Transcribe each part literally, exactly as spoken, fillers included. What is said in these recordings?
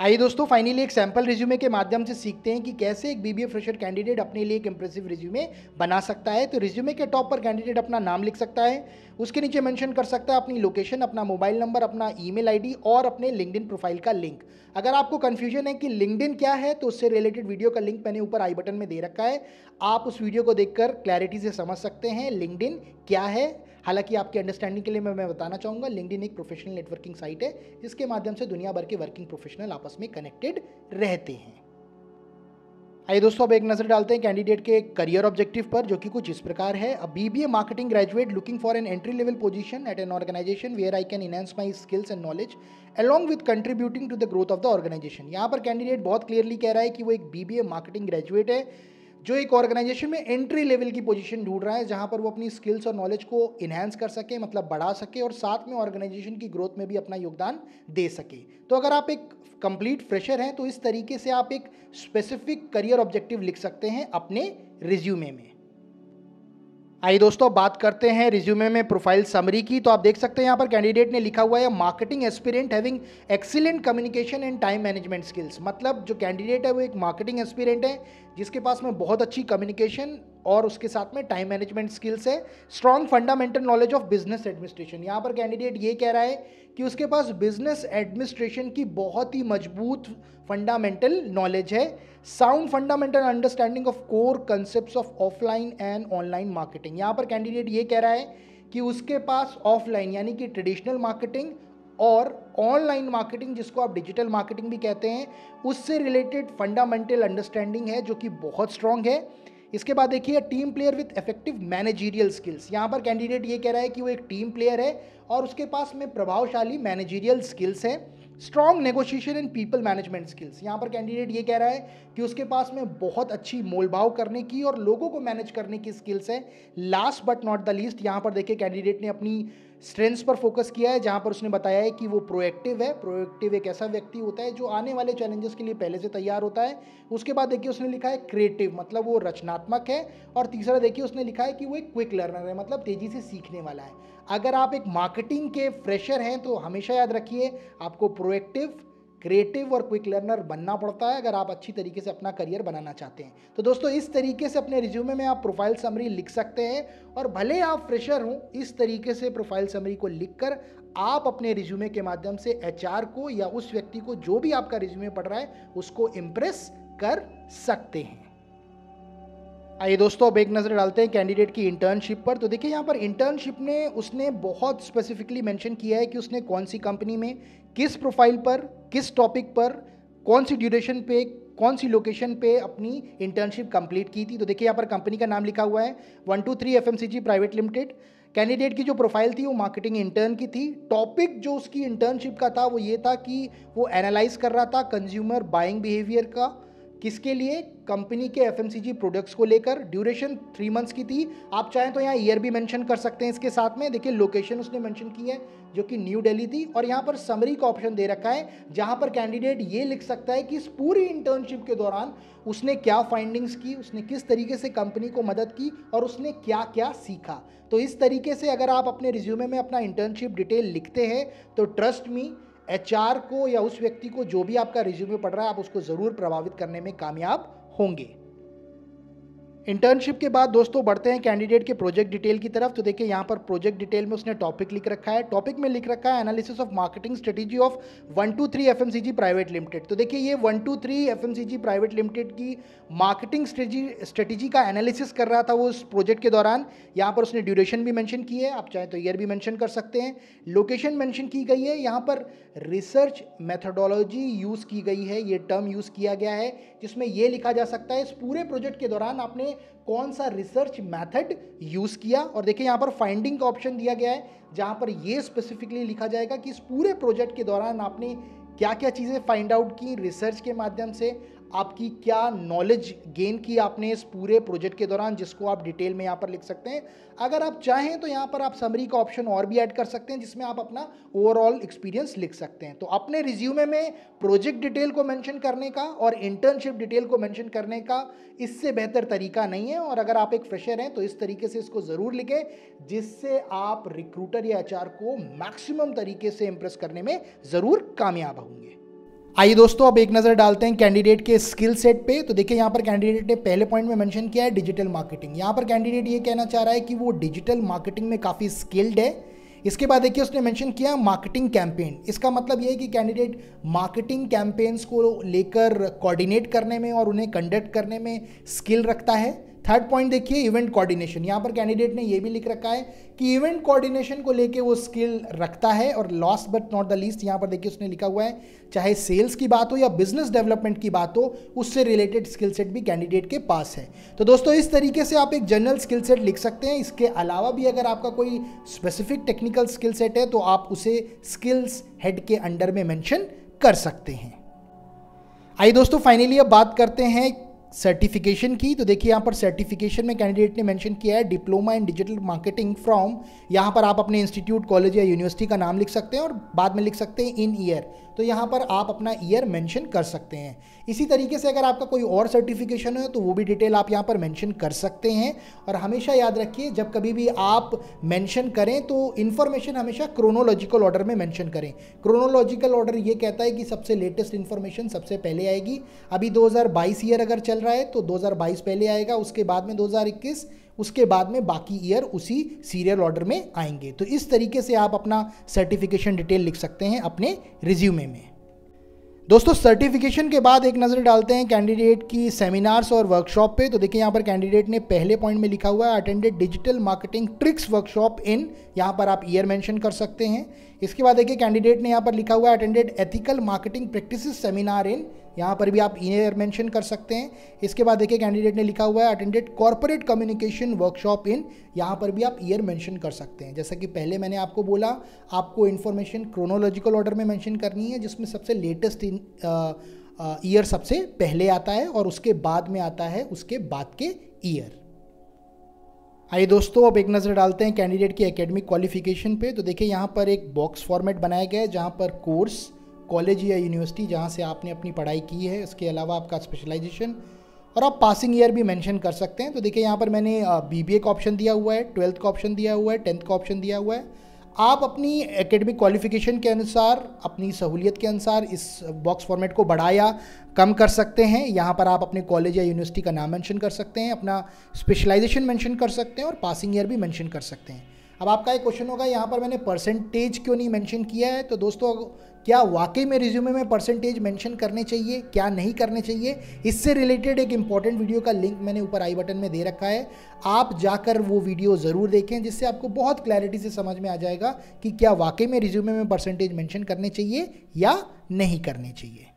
आइए दोस्तों, फाइनली एक सैंपल रिज्यूमे के माध्यम से सीखते हैं कि कैसे एक बीबीए फ्रेशर कैंडिडेट अपने लिए एक इंप्रेसिव रिज्यूमे बना सकता है। तो रिज्यूमे के टॉप पर कैंडिडेट अपना नाम लिख सकता है, उसके नीचे मेंशन कर सकता है अपनी लोकेशन, अपना मोबाइल नंबर, अपना ईमेल आईडी और अपने लिंक्डइन प्रोफाइल का लिंक। अगर आपको कंफ्यूजन है कि लिंक्डइन क्या है, तो उससे रिलेटेड वीडियो का लिंक मैंने ऊपर आई बटन में दे रखा है, आप उस वीडियो को देखकर क्लैरिटी से समझ सकते हैं लिंक्डइन क्या है। हालांकि आपके अंडरस्टैंडिंग के लिए मैं मैं बताना चाहूँगा, लिंक्डइन एक प्रोफेशनल नेटवर्किंग साइट है जिसके माध्यम से दुनिया भर के वर्किंग प्रोफेशनल आपस में कनेक्टेड रहते हैं। आइए दोस्तों, अब एक नजर डालते हैं कैंडिडेट के करियर ऑब्जेक्टिव पर, जो कि कुछ इस प्रकार है। A BBA marketing graduate looking for an entry level position at an organization where I can enhance my skills and knowledge along with contributing to the growth of the organization। यहाँ पर candidate बहुत clearly कह रहा है कि वो एक BBA marketing graduate है जो एक ऑर्गेनाइजेशन में एंट्री लेवल की पोजीशन ढूंढ रहा है, जहां पर वो अपनी स्किल्स और नॉलेज को इन्हांस कर सके, मतलब बढ़ा सके, और साथ में ऑर्गेनाइजेशन की ग्रोथ में भी अपना योगदान दे सके। तो अगर आप एक कंप्लीट फ्रेशर हैं तो इस तरीके से आप एक स्पेसिफिक करियर ऑब्जेक्टिव लिख सकते हैं अपने रिज्यूमे में। आइए दोस्तों, बात करते हैं रिज्यूमे में प्रोफाइल समरी की। तो आप देख सकते हैं यहाँ पर कैंडिडेट ने लिखा हुआ है marketing aspirant having excellent communication and time management skills. मतलब जो कैंडिडेट है वो एक मार्केटिंग एस्पिरेंट है जिसके पास में बहुत अच्छी कम्युनिकेशन और उसके साथ में टाइम मैनेजमेंट स्किल्स है। Strong fundamental knowledge of business administration. यहाँ पर कैंडिडेट ये कह रहा है कि उसके पास बिजनेस एडमिनिस्ट्रेशन की बहुत ही मजबूत फंडामेंटल नॉलेज है। Sound fundamental understanding of core concepts of offline and online marketing. यहाँ पर कैंडिडेट ये कह रहा है कि उसके पास ऑफलाइन यानी कि ट्रेडिशनल मार्केटिंग और ऑनलाइन मार्केटिंग, जिसको आप डिजिटल मार्केटिंग भी कहते हैं, उससे रिलेटेड फंडामेंटल अंडरस्टैंडिंग है जो कि बहुत स्ट्रांग है। इसके बाद देखिए team player with effective managerial skills. यहाँ पर कैंडिडेट ये कह रहा है कि वो एक टीम प्लेयर है और उसके पास में प्रभावशाली मैनेजरियल स्किल्स है। Strong negotiation and people management skills. यहाँ पर कैंडिडेट ये कह रहा है कि उसके पास में बहुत अच्छी मोलभाव करने की और लोगों को मैनेज करने की स्किल्स है। Last but not the least, यहाँ पर देखिए कैंडिडेट ने अपनी स्ट्रेंथ्स पर फोकस किया है, जहाँ पर उसने बताया है कि वो प्रोएक्टिव है। प्रोएक्टिव एक ऐसा व्यक्ति होता है जो आने वाले चैलेंजेस के लिए पहले से तैयार होता है। उसके बाद देखिए उसने लिखा है क्रिएटिव, मतलब वो रचनात्मक है। और तीसरा देखिए उसने लिखा है कि वो एक क्विक लर्नर है, मतलब तेजी से सीखने वाला है। अगर आप एक मार्केटिंग के फ्रेशर हैं तो हमेशा याद रखिए आपको प्रोएक्टिव, क्रिएटिव और क्विक लर्नर बनना पड़ता है अगर आप अच्छी तरीके से अपना करियर बनाना चाहते हैं। तो दोस्तों, इस तरीके से अपने रिज्यूमे में आप प्रोफाइल समरी लिख सकते हैं, और भले आप फ्रेशर हों, इस तरीके से प्रोफाइल समरी को लिखकर आप अपने रिज्यूमे के माध्यम से एचआर को या उस व्यक्ति को जो भी आपका रिज्यूमे पढ़ रहा है उसको इम्प्रेस कर सकते हैं। आइए दोस्तों, अब एक नज़र डालते हैं कैंडिडेट की इंटर्नशिप पर। तो देखिए यहाँ पर इंटर्नशिप में उसने बहुत स्पेसिफिकली मेंशन किया है कि उसने कौन सी कंपनी में, किस प्रोफाइल पर, किस टॉपिक पर, कौन सी ड्यूरेशन पे, कौन सी लोकेशन पे अपनी इंटर्नशिप कंप्लीट की थी। तो देखिए यहाँ पर कंपनी का नाम लिखा हुआ है one two three F M C G private limited. Candidate की जो प्रोफाइल थी वो मार्केटिंग इंटर्न की थी। टॉपिक जो उसकी इंटर्नशिप का था वो ये था कि वो एनालाइज कर रहा था कंज्यूमर बाइंग बिहेवियर का, किसके लिए, कंपनी के एफएमसीजी प्रोडक्ट्स को लेकर। ड्यूरेशन थ्री मंथ्स की थी। आप चाहें तो यहाँ ईयर भी मेंशन कर सकते हैं इसके साथ में। देखिए लोकेशन उसने मेंशन की है जो कि न्यू दिल्ली थी, और यहाँ पर समरी का ऑप्शन दे रखा है जहाँ पर कैंडिडेट ये लिख सकता है कि इस पूरी इंटर्नशिप के दौरान उसने क्या फाइंडिंग्स की, उसने किस तरीके से कंपनी को मदद की और उसने क्या क्या सीखा। तो इस तरीके से अगर आप अपने रिज्यूमे में अपना इंटर्नशिप डिटेल लिखते हैं तो ट्रस्ट मी, एचआर को या उस व्यक्ति को जो भी आपका रिज्यूमे पढ़ रहा है आप उसको ज़रूर प्रभावित करने में कामयाब होंगे। इंटर्नशिप के बाद दोस्तों बढ़ते हैं कैंडिडेट के प्रोजेक्ट डिटेल की तरफ। तो देखिए यहाँ पर प्रोजेक्ट डिटेल में उसने टॉपिक लिख रखा है। टॉपिक में लिख रखा है analysis of marketing strategy of one two three FMCG private limited. तो देखिए ये one two three FMCG private limited की मार्केटिंग स्ट्रेटेजी स्ट्रेटेजी का एनालिसिस कर रहा था वो उस प्रोजेक्ट के दौरान। यहाँ पर उसने ड्यूरेशन भी मेंशन की है, आप चाहे तो ईयर भी मेंशन कर सकते हैं। लोकेशन मेंशन की गई है। यहाँ पर रिसर्च मेथोडोलॉजी यूज़ की गई है, ये टर्म यूज़ किया गया है जिसमें ये लिखा जा सकता है इस पूरे प्रोजेक्ट के दौरान आपने कौन सा रिसर्च मेथड यूज़ किया। और देखिए यहाँ पर फाइंडिंग का ऑप्शन दिया गया है जहाँ पर ये स्पेसिफिकली लिखा जाएगा कि इस पूरे प्रोजेक्ट के दौरान आपने क्या क्या चीज़ें फाइंड आउट की रिसर्च के माध्यम से, आपकी क्या नॉलेज गेन की आपने इस पूरे प्रोजेक्ट के दौरान, जिसको आप डिटेल में यहाँ पर लिख सकते हैं। अगर आप चाहें तो यहाँ पर आप समरी का ऑप्शन और भी ऐड कर सकते हैं जिसमें आप अपना ओवरऑल एक्सपीरियंस लिख सकते हैं। तो अपने रिज्यूमे में प्रोजेक्ट डिटेल को मेंशन करने का और इंटर्नशिप डिटेल को मेंशन करने का इससे बेहतर तरीका नहीं है। और अगर आप एक फ्रेशर हैं तो इस तरीके से इसको ज़रूर लिखें जिससे आप रिक्रूटर या एचआर को मैक्सिमम तरीके से इंप्रेस करने में ज़रूर कामयाब होंगे। आइए दोस्तों अब एक नज़र डालते हैं कैंडिडेट के स्किल सेट पे। तो देखिए यहाँ पर कैंडिडेट ने पहले पॉइंट में मेंशन किया है डिजिटल मार्केटिंग। यहाँ पर कैंडिडेट ये कहना चाह रहा है कि वो डिजिटल मार्केटिंग में काफ़ी स्किल्ड है। इसके बाद देखिए उसने मेंशन किया मार्केटिंग कैंपेन। इसका मतलब ये है कि कैंडिडेट मार्केटिंग कैंपेन्स को लेकर कोऑर्डिनेट करने में और उन्हें कंडक्ट करने में स्किल रखता है। थर्ड पॉइंट देखिए इवेंट कोऑर्डिनेशन। यहाँ पर कैंडिडेट ने ये भी लिख रखा है कि इवेंट कोऑर्डिनेशन को लेके वो स्किल रखता है। और last but not the least यहाँ पर देखिए उसने लिखा हुआ है चाहे सेल्स की बात हो या बिजनेस डेवलपमेंट की बात हो, उससे रिलेटेड स्किल सेट भी कैंडिडेट के पास है। तो दोस्तों इस तरीके से आप एक जनरल स्किल सेट लिख सकते हैं। इसके अलावा भी अगर आपका कोई स्पेसिफिक टेक्निकल स्किल सेट है तो आप उसे स्किल्स हेड के अंडर में मेंशन कर सकते हैं। आइए दोस्तों फाइनली अब बात करते हैं सर्टिफिकेशन की। तो देखिए यहाँ पर सर्टिफिकेशन में कैंडिडेट ने मेंशन किया है diploma in digital marketing from, यहाँ पर आप अपने इंस्टीट्यूट, कॉलेज या यूनिवर्सिटी का नाम लिख सकते हैं और बाद में लिख सकते हैं इन ईयर। तो यहाँ पर आप अपना ईयर मेंशन कर सकते हैं। इसी तरीके से अगर आपका कोई और सर्टिफिकेशन है तो वो भी डिटेल आप यहाँ पर मेंशन कर सकते हैं। और हमेशा याद रखिए जब कभी भी आप मेंशन करें तो इन्फॉर्मेशन हमेशा क्रोनोलॉजिकल ऑर्डर में मेंशन करें। क्रोनोलॉजिकल ऑर्डर ये कहता है कि सबसे लेटेस्ट इन्फॉर्मेशन सबसे पहले आएगी। अभी दो हज़ार बाईस ईयर अगर चल रहा है तो दो हज़ार बाईस पहले आएगा, उसके बाद में दो हज़ार इक्कीस, उसके बाद में बाकी ईयर उसी सीरियल ऑर्डर में आएंगे। तो इस तरीके से आप अपना सर्टिफिकेशन डिटेल लिख सकते हैं अपने रिज्यूमे में। दोस्तों सर्टिफिकेशन के बाद एक नज़र डालते हैं कैंडिडेट की सेमिनार्स और वर्कशॉप पे। तो देखिए यहाँ पर कैंडिडेट ने पहले पॉइंट में लिखा हुआ है attended digital marketing tricks workshop in, यहाँ पर आप ईयर मेंशन कर सकते हैं। इसके बाद देखिए कैंडिडेट ने यहाँ पर लिखा हुआ है attended ethical marketing practices seminar in, यहाँ पर भी आप ईयर मेंशन कर सकते हैं। इसके बाद देखिए कैंडिडेट ने लिखा हुआ है attended corporate communication workshop in, यहाँ पर भी आप ईयर मेंशन कर सकते हैं। जैसा कि पहले मैंने आपको बोला आपको इन्फॉर्मेशन क्रोनोलॉजिकल ऑर्डर में मेंशन करनी है, जिसमें सबसे लेटेस्ट ईयर सबसे पहले आता है और उसके बाद में आता है उसके बाद के ईयर। आइए दोस्तों अब एक नज़र डालते हैं कैंडिडेट की एकेडमिक क्वालिफिकेशन पे। तो देखिए यहाँ पर एक बॉक्स फॉर्मेट बनाया गया है जहाँ पर कोर्स, कॉलेज या यूनिवर्सिटी जहाँ से आपने अपनी पढ़ाई की है, इसके अलावा आपका स्पेशलाइजेशन और आप पासिंग ईयर भी मेंशन कर सकते हैं। तो देखिए यहाँ पर मैंने बीबीए का ऑप्शन दिया हुआ है, ट्वेल्थ का ऑप्शन दिया हुआ है, टेंथ का ऑप्शन दिया हुआ है। आप अपनी एकेडमिक क्वालिफिकेशन के अनुसार, अपनी सहूलियत के अनुसार इस बॉक्स फॉर्मेट को बढ़ा या कम कर सकते हैं। यहाँ पर आप अपने कॉलेज या यूनिवर्सिटी का नाम मेंशन कर सकते हैं, अपना स्पेशलाइजेशन मेंशन कर सकते हैं और पासिंग ईयर भी मेंशन कर सकते हैं। अब आपका एक क्वेश्चन होगा यहाँ पर मैंने परसेंटेज क्यों नहीं मेंशन किया है। तो दोस्तों क्या वाकई में रिज्यूमे में परसेंटेज मेंशन करने चाहिए, क्या नहीं करने चाहिए, इससे रिलेटेड एक इंपॉर्टेंट वीडियो का लिंक मैंने ऊपर आई बटन में दे रखा है। आप जाकर वो वीडियो ज़रूर देखें, जिससे आपको बहुत क्लैरिटी से समझ में आ जाएगा कि क्या वाकई में रिज्यूमे में परसेंटेज मेंशन करने चाहिए या नहीं करने चाहिए।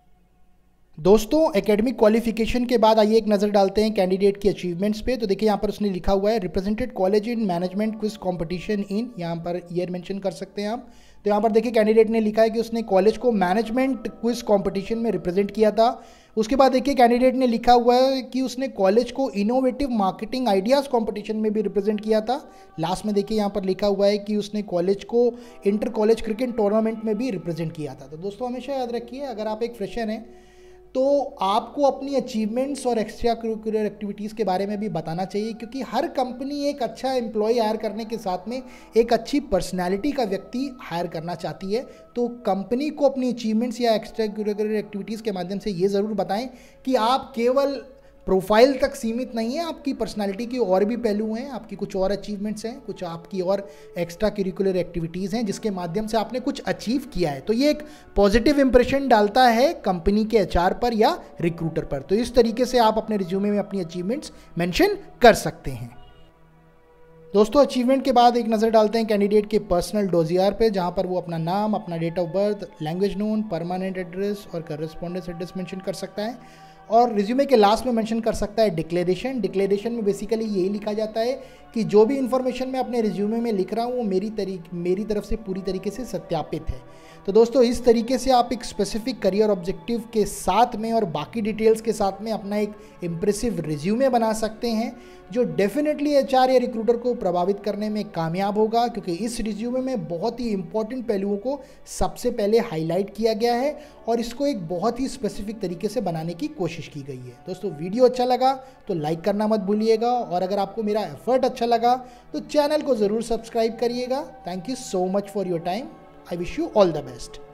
दोस्तों एकेडमिक क्वालिफिकेशन के बाद आइए एक नज़र डालते हैं कैंडिडेट की अचीवमेंट्स पे। तो देखिए यहाँ पर उसने लिखा हुआ है represented college in management quiz competition in, यहाँ पर ईयर मेंशन कर सकते हैं आप। तो यहाँ पर देखिए कैंडिडेट ने लिखा है कि उसने कॉलेज को मैनेजमेंट क्विज कंपटीशन में रिप्रेजेंट किया था। उसके बाद देखिए कैंडिडेट ने लिखा हुआ है कि उसने कॉलेज को इनोवेटिव मार्केटिंग आइडियाज़ कंपटीशन में भी रिप्रेजेंट किया था। लास्ट में देखिए यहाँ पर लिखा हुआ है कि उसने कॉलेज को इंटर कॉलेज क्रिकेट टूर्नामेंट में भी रिप्रेजेंट किया था। तो दोस्तों हमेशा याद रखिए अगर आप एक फ्रेशर हैं तो आपको अपनी अचीवमेंट्स और एक्स्ट्रा करिकुलर एक्टिविटीज़ के बारे में भी बताना चाहिए, क्योंकि हर कंपनी एक अच्छा एम्प्लॉय हायर करने के साथ में एक अच्छी पर्सनैलिटी का व्यक्ति हायर करना चाहती है। तो कंपनी को अपनी अचीवमेंट्स या एक्स्ट्रा करिकुलर एक्टिविटीज़ के माध्यम से ये ज़रूर बताएं कि आप केवल प्रोफाइल तक सीमित नहीं है, आपकी पर्सनालिटी के और भी पहलू हैं, आपकी कुछ और अचीवमेंट्स हैं, कुछ आपकी और एक्स्ट्रा करिकुलर एक्टिविटीज़ हैं जिसके माध्यम से आपने कुछ अचीव किया है। तो ये एक पॉजिटिव इंप्रेशन डालता है कंपनी के एचआर पर या रिक्रूटर पर। तो इस तरीके से आप अपने रिज्यूमे में अपनी अचीवमेंट्स मेंशन कर सकते हैं। दोस्तों अचीवमेंट के बाद एक नज़र डालते हैं कैंडिडेट के पर्सनल डोजियर पे, जहाँ पर वो अपना नाम, अपना date of birth, language known, permanent address और करस्पॉन्डेंस एड्रेस मेंशन कर सकता है। और रिज्यूमे के लास्ट में मेंशन कर सकता है डिक्लेरेशन। डिक्लेरेशन में बेसिकली यही लिखा जाता है कि जो भी इन्फॉर्मेशन मैं अपने रिज्यूमे में लिख रहा हूँ वो मेरी तरीक मेरी तरफ से पूरी तरीके से सत्यापित है। तो दोस्तों इस तरीके से आप एक स्पेसिफिक करियर ऑब्जेक्टिव के साथ में और बाकी डिटेल्स के साथ में अपना एक इम्प्रेसिव रिज्यूमे बना सकते हैं, जो डेफिनेटली एचआर या रिक्रूटर को प्रभावित करने में कामयाब होगा, क्योंकि इस रिज्यूमे में बहुत ही इंपॉर्टेंट पहलुओं को सबसे पहले हाईलाइट किया गया है और इसको एक बहुत ही स्पेसिफिक तरीके से बनाने की कोशिश की गई है। दोस्तों वीडियो अच्छा लगा तो लाइक करना मत भूलिएगा, और अगर आपको मेरा एफर्ट अच्छा लगा तो चैनल को ज़रूर सब्सक्राइब करिएगा। Thank you so much for your time. I wish you all the best.